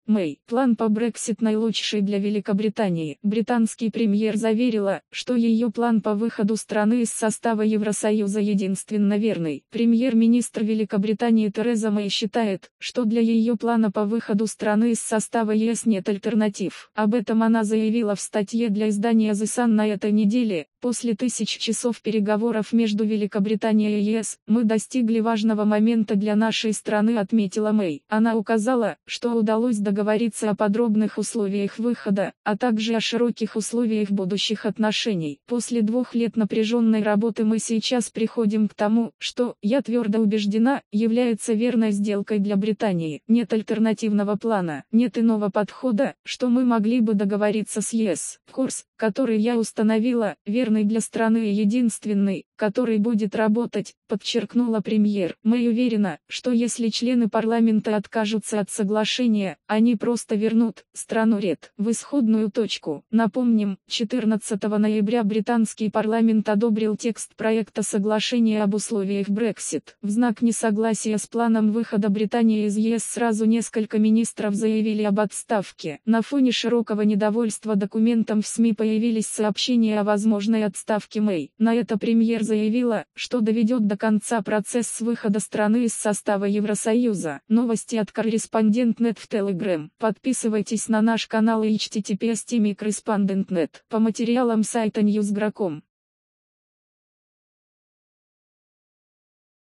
Мэй. План по Брексит наилучший для Великобритании. Британский премьер заверила, что ее план по выходу страны из состава Евросоюза единственно верный. Премьер-министр Великобритании Тереза Мэй считает, что для ее плана по выходу страны из состава ЕС нет альтернатив. Об этом она заявила в статье для издания The Sun на этой неделе. После 1000 часов переговоров между Великобританией и ЕС, мы достигли важного момента для нашей страны, отметила Мэй. Она указала, что удалось договориться о подробных условиях выхода, а также о широких условиях будущих отношений. После 2 лет напряженной работы мы сейчас приходим к тому, что, я твердо убеждена, является верной сделкой для Британии. Нет альтернативного плана, нет иного подхода, что мы могли бы договориться с ЕС. Курс, который я установила, верный для страны и единственный, который будет работать, подчеркнула премьер. Мэй уверена, что если члены парламента откажутся от соглашения, они просто вернут страну в исходную точку. Напомним, 14 ноября британский парламент одобрил текст проекта соглашения об условиях Брексит. В знак несогласия с планом выхода Британии из ЕС сразу несколько министров заявили об отставке. На фоне широкого недовольства документом в СМИ появились сообщения о возможной отставке Мэй. На это премьер заявила, что доведет до конца процесс выхода страны из состава Евросоюза. Новости от Корреспондент.нет в Telegram. Подписывайтесь на наш канал и https://correspondent.net. По материалам сайта Newsgro.com.